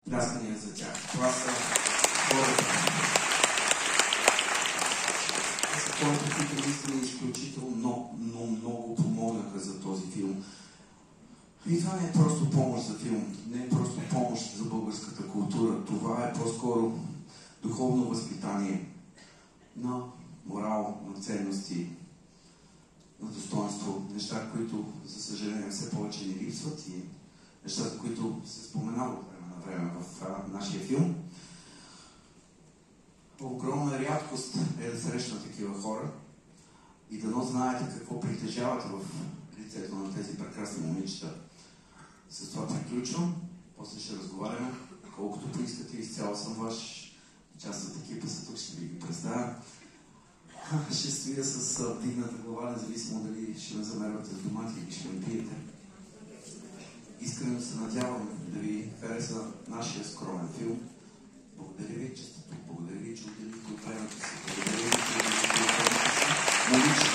Пляскания за тях. Това са хората. Хората, които наистина изключително много помогнаха за този филм. И това не е просто помощ за филм, не е просто помощ за българската култура. Това е по-скоро духовно възпитание на морал, на ценности, на достоинство. Неща, които, за съжаление, все повече ни липсват и нещата, които се споменават на време в нашия филм. Огромна рядкост е да срещна такива хора и дано знаете какво притежавате в лицето на тези прекрасни момичета. С това приключвам. После ще разговаряме. Колкото поискате, изцяло съм ваш. Част от екипа са тук, ще ви ги представя. Ще стоя с вдигната глава, независимо дали ще ме замервате с домати или ще ме пиете. Искрено се надявам да ви хареса нашия скромен филм. Благодаря ви, че сте тук. Благодаря ви, че отделихте от времето си. Благодаря ви, че отделихте от времето си.